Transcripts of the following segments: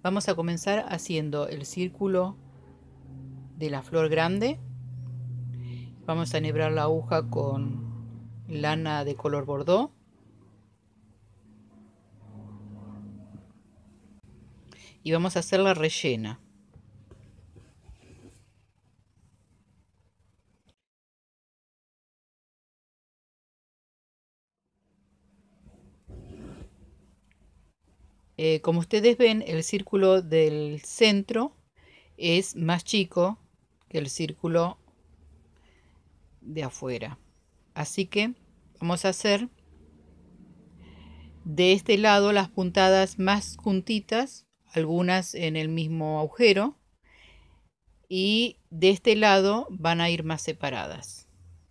Vamos a comenzar haciendo el círculo de la flor grande. Vamos a enhebrar la aguja con lana de color bordó. Y vamos a hacerla rellena. Como ustedes ven, el círculo del centro es más chico que el círculo de afuera. Así que vamos a hacer de este lado las puntadas más juntitas, algunas en el mismo agujero, y de este lado van a ir más separadas.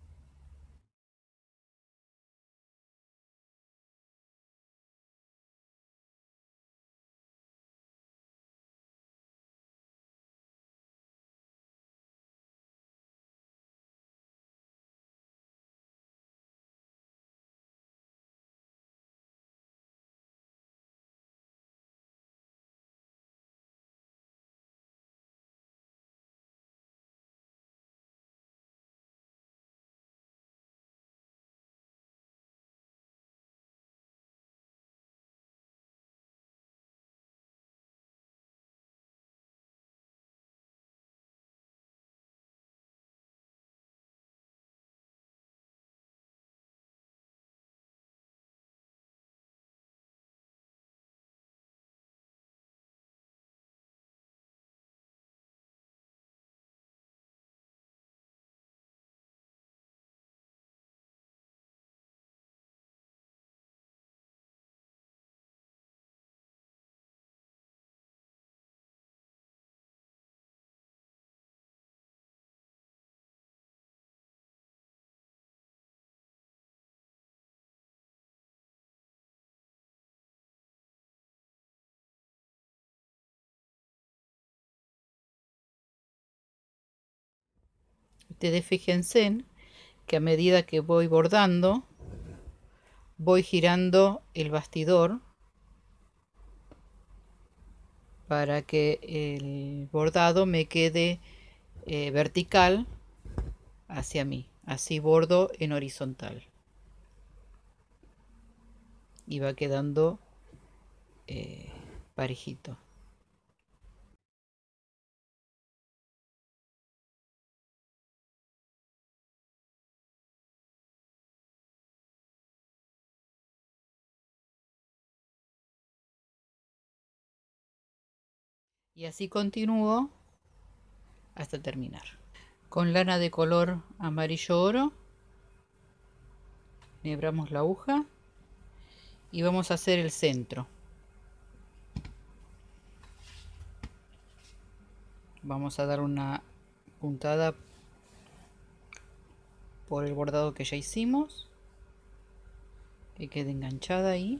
Ustedes fíjense que a medida que voy bordando, voy girando el bastidor para que el bordado me quede vertical hacia mí. Así bordo en horizontal. Y va quedando parejito. Y así continúo hasta terminar. Con lana de color amarillo oro, enhebramos la aguja y vamos a hacer el centro. Vamos a dar una puntada por el bordado que ya hicimos, que quede enganchada ahí.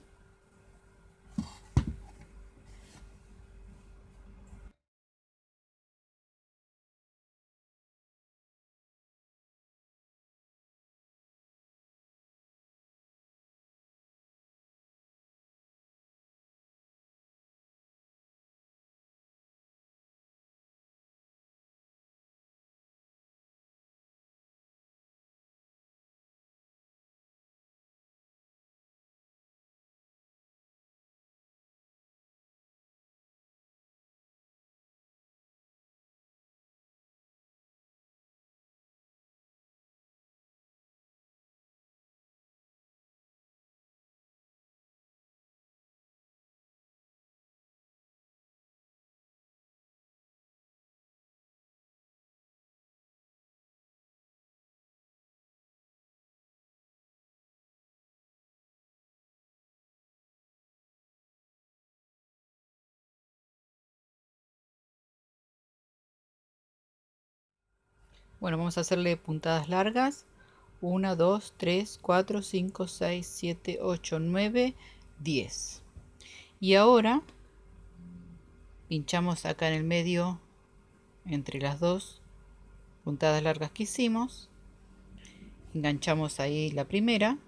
Bueno, vamos a hacerle puntadas largas. 1, 2, 3, 4, 5, 6, 7, 8, 9, 10. Y ahora pinchamos acá en el medio entre las dos puntadas largas que hicimos. Enganchamos ahí la primera.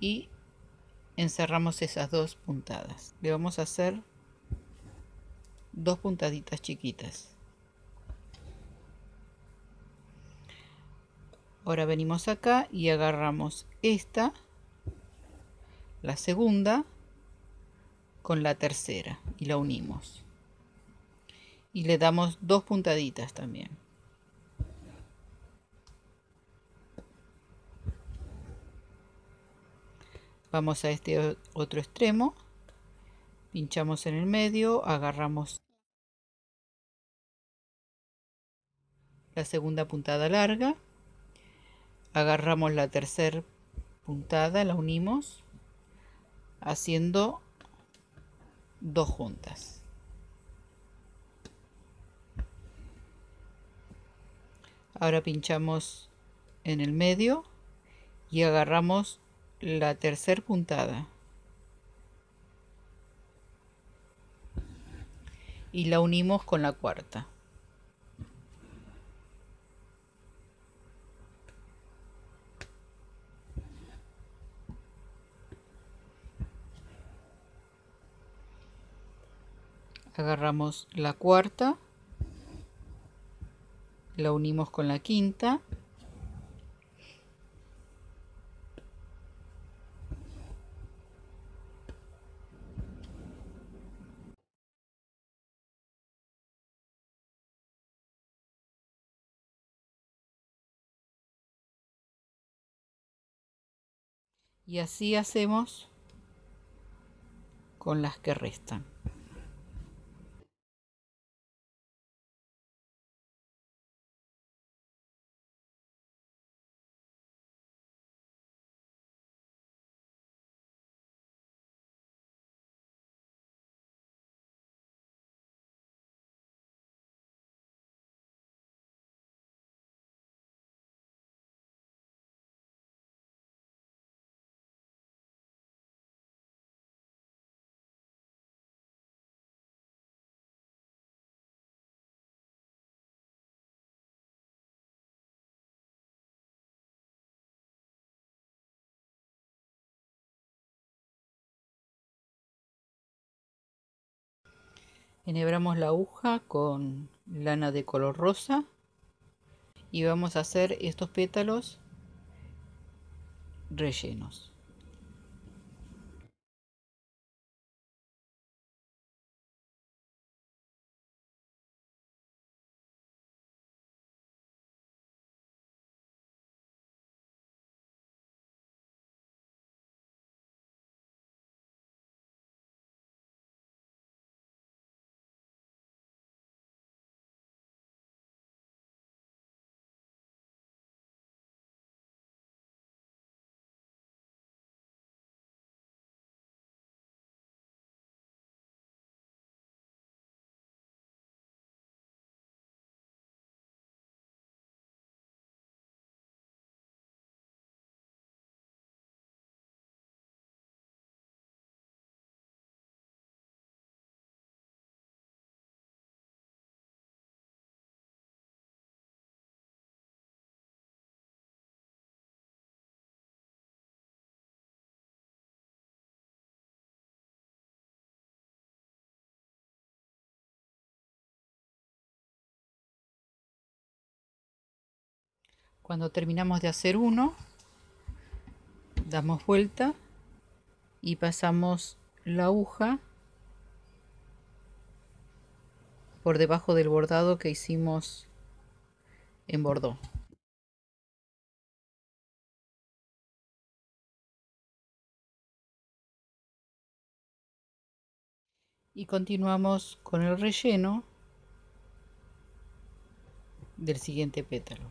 y encerramos esas dos puntadas. Le vamos a hacer dos puntaditas chiquitas. Ahora venimos acá y agarramos esta, la segunda, con la tercera y la unimos. Y le damos dos puntaditas también. Vamos a este otro extremo, pinchamos en el medio, agarramos la segunda puntada larga, agarramos la tercera puntada, la unimos haciendo dos juntas. Ahora pinchamos en el medio y agarramos la tercera puntada y la unimos con la cuarta. Agarramos la cuarta, la unimos con la quinta y así hacemos con las que restan. Enhebramos la aguja con lana de color rosa y vamos a hacer estos pétalos rellenos. Cuando terminamos de hacer uno, damos vuelta y pasamos la aguja por debajo del bordado que hicimos en bordó. Y continuamos con el relleno del siguiente pétalo.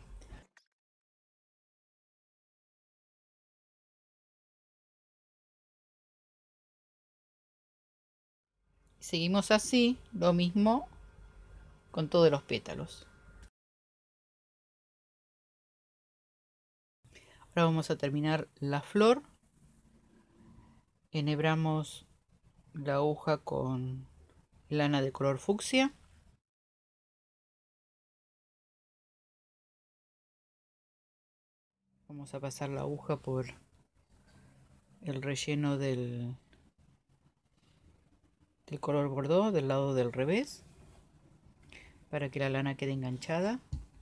Seguimos así, lo mismo con todos los pétalos. Ahora vamos a terminar la flor. Enhebramos la aguja con lana de color fucsia. Vamos a pasar la aguja por el relleno del color bordó del lado del revés para que la lana quede enganchada.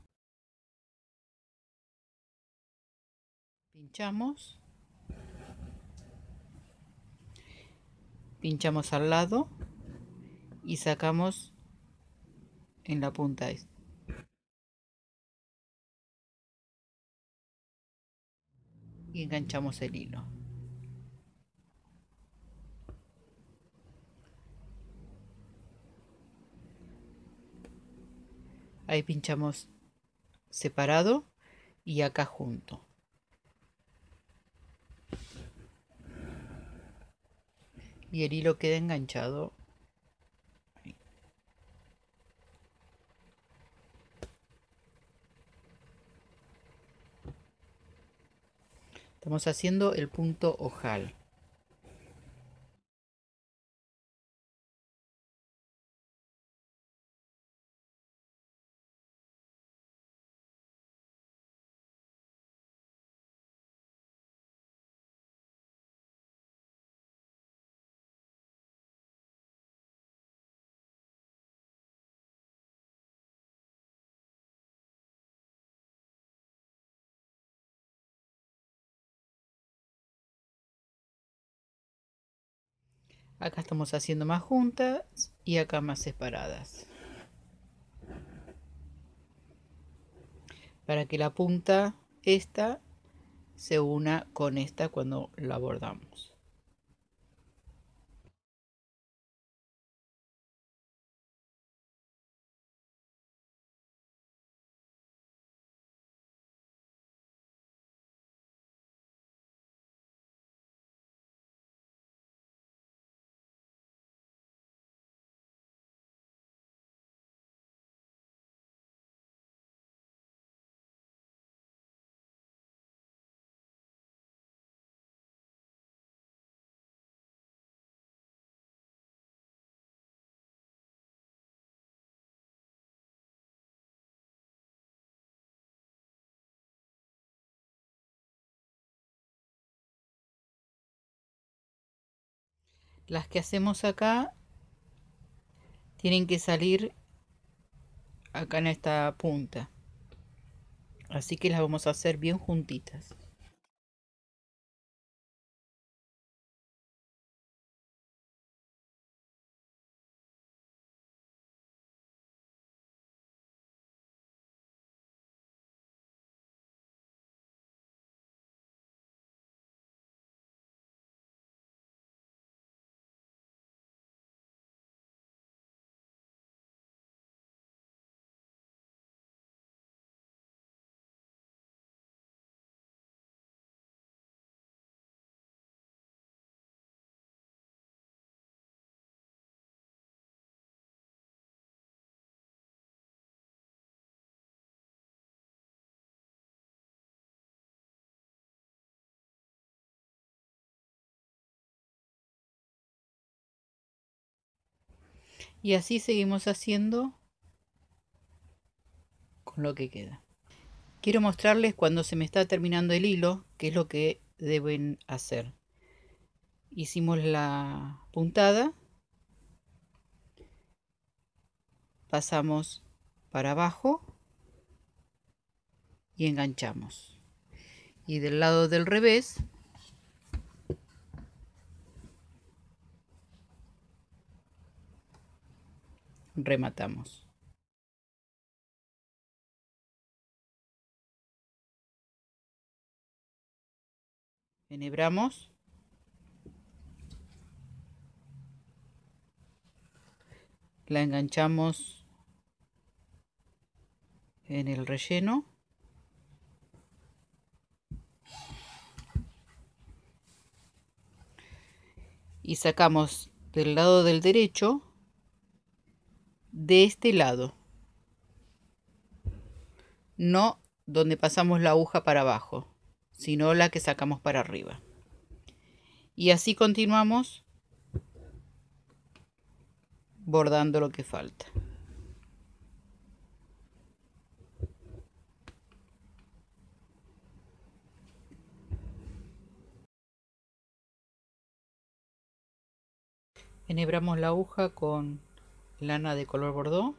Pinchamos al lado y sacamos en la punta esta. Y enganchamos el hilo. Ahí pinchamos separado y acá junto. Y el hilo queda enganchado. Estamos haciendo el punto ojal. Acá estamos haciendo más juntas y acá más separadas. Para que la punta esta se una con esta cuando la bordamos. Las que hacemos acá tienen que salir acá en esta punta. Así que las vamos a hacer bien juntitas. Y así seguimos haciendo con lo que queda. Quiero mostrarles cuando se me está terminando el hilo, qué es lo que deben hacer. Hicimos la puntada, pasamos para abajo y enganchamos. Y del lado del revés rematamos. Enhebramos. La enganchamos en el relleno. Y sacamos del lado del derecho de este lado. No donde pasamos la aguja para abajo, sino la que sacamos para arriba. Y así continuamos bordando lo que falta. Enhebramos la aguja con lana de color bordó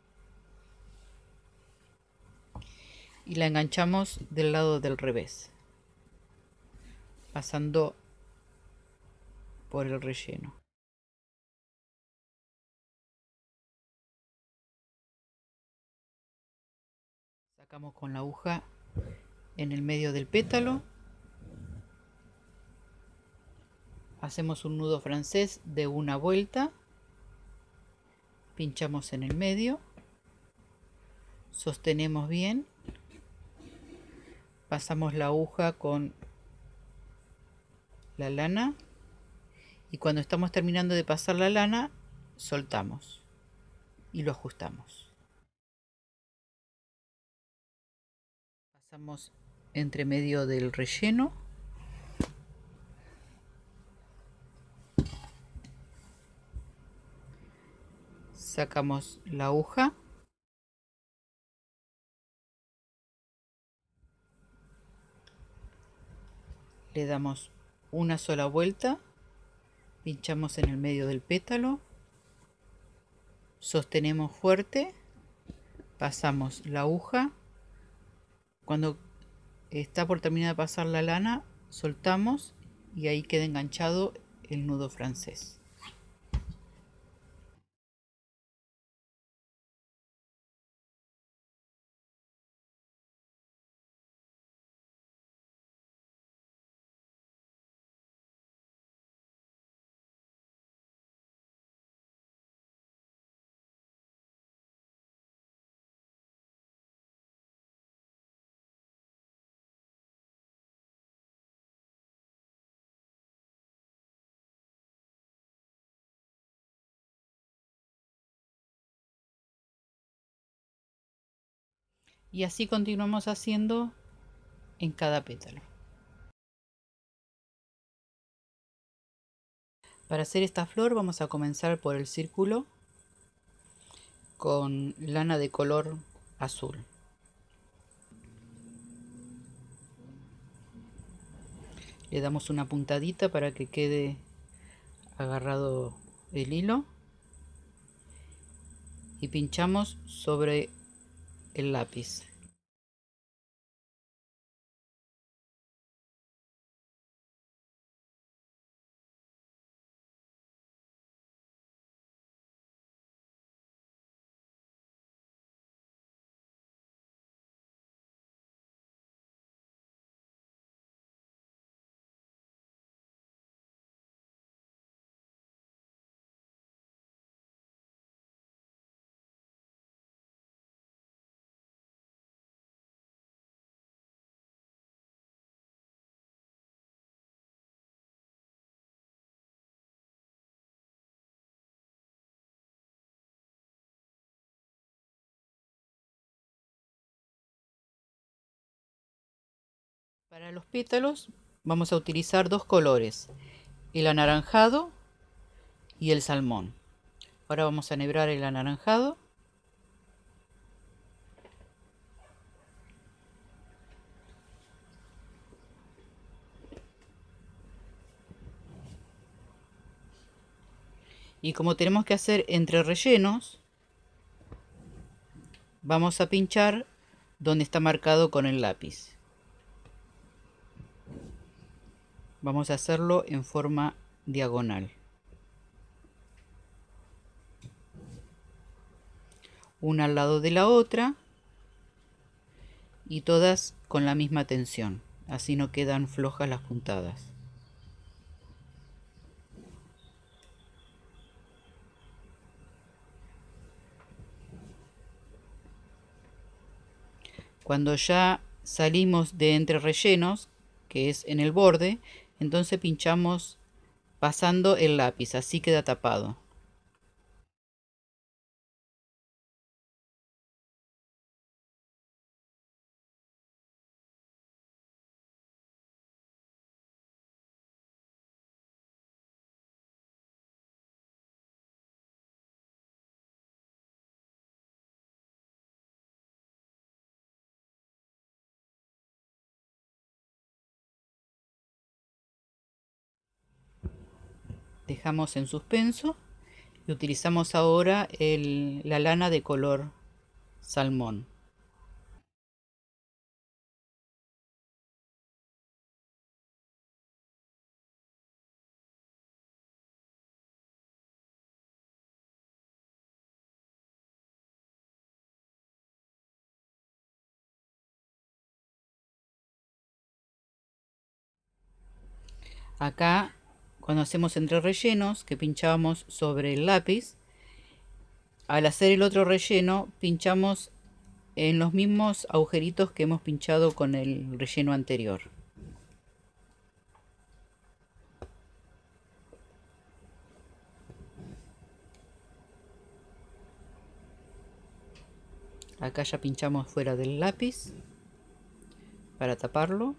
y la enganchamos del lado del revés, pasando por el relleno. Sacamos con la aguja en el medio del pétalo, hacemos un nudo francés de una vuelta, pinchamos en el medio, sostenemos bien, pasamos la aguja con la lana y cuando estamos terminando de pasar la lana, soltamos y lo ajustamos. Pasamos entre medio del relleno, sacamos la aguja, le damos una sola vuelta, pinchamos en el medio del pétalo, sostenemos fuerte, pasamos la aguja, cuando está por terminar de pasar la lana, soltamos y ahí queda enganchado el nudo francés. Y así continuamos haciendo en cada pétalo. Para hacer esta flor vamos a comenzar por el círculo con lana de color azul. Le damos una puntadita para que quede agarrado el hilo y pinchamos sobre el lápiz. Para los pétalos vamos a utilizar dos colores, el anaranjado y el salmón. Ahora vamos a enhebrar el anaranjado. Y como tenemos que hacer entre rellenos, vamos a pinchar donde está marcado con el lápiz. Vamos a hacerlo en forma diagonal. Una al lado de la otra y todas con la misma tensión. Así no quedan flojas las puntadas. Cuando ya salimos de entre rellenos, que es en el borde, entonces pinchamos pasando el lápiz, así queda tapado. dejamos en suspenso y utilizamos ahora la lana de color salmón. Acá, cuando hacemos entre rellenos, que pinchamos sobre el lápiz, al hacer el otro relleno, pinchamos en los mismos agujeritos que hemos pinchado con el relleno anterior. Acá ya pinchamos fuera del lápiz para taparlo.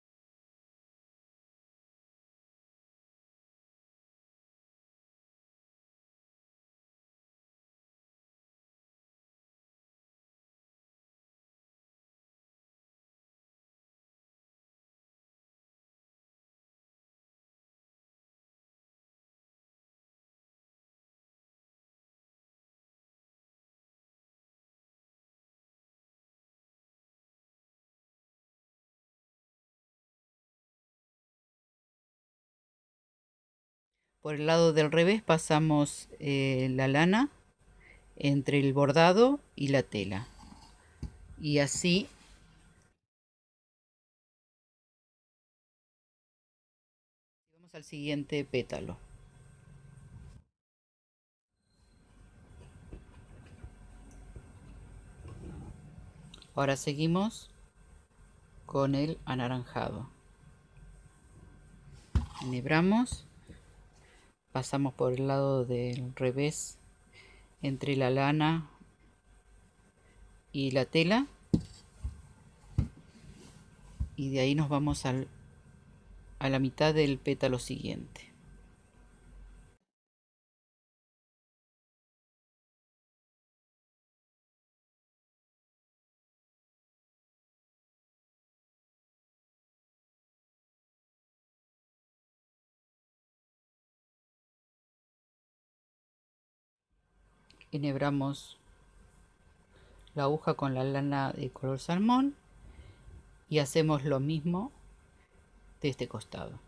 Por el lado del revés pasamos la lana entre el bordado y la tela. Y así vamos al siguiente pétalo. Ahora seguimos con el anaranjado. Enhebramos, pasamos por el lado del revés entre la lana y la tela y de ahí nos vamos a la mitad del pétalo siguiente. Enhebramos la aguja con la lana de color salmón y hacemos lo mismo de este costado.